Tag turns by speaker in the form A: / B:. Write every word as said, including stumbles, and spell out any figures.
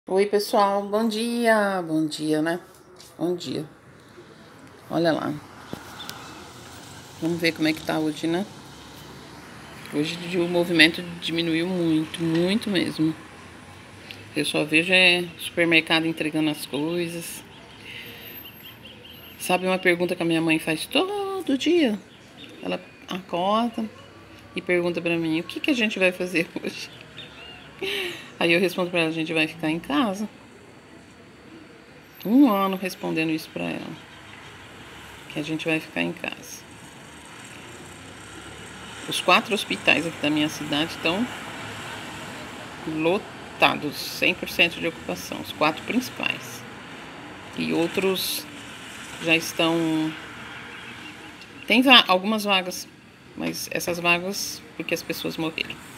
A: Oi, pessoal, bom dia, bom dia, né? Bom dia. Olha lá. Vamos ver como é que tá hoje, né? Hoje o movimento diminuiu muito, muito mesmo. Eu só vejo é supermercado entregando as coisas. Sabe uma pergunta que a minha mãe faz todo dia? Ela acorda e pergunta pra mim: "O que que a gente vai fazer hoje?" Aí eu respondo pra ela: "A gente vai ficar em casa." Um ano respondendo isso pra ela, que a gente vai ficar em casa. Os quatro hospitais aqui da minha cidade estão lotados, cem por cento de ocupação, os quatro principais. E outros já estão... Tem va algumas vagas, mas essas vagas porque as pessoas morreram.